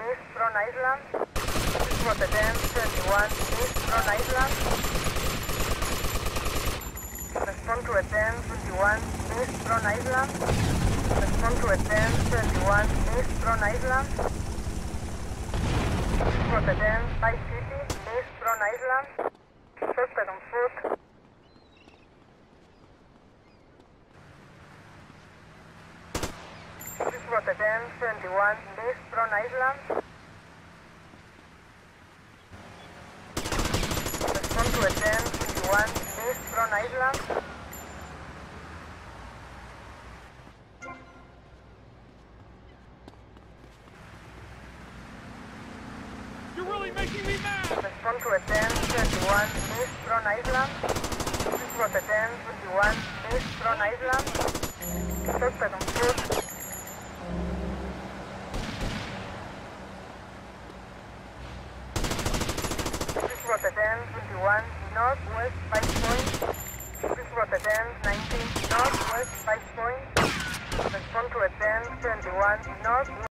East from Island. Rotterdam 21, East from Island. Respond to a 1021, East from Island. Respond to a 1021, East from Island. Rotterdam 5 City, East from Island. Suspect on foot. Rotterdam 21, East from Island. Respond to a 1021, East from Island. You're really making me mad! Respond to a 1021, East from Island. Rotterdam 21, East from Island. Suspect on foot. Rotterdam 21, northwest 5 point. Rotterdam 19, northwest 5 point. Respond to a 1021, northwest.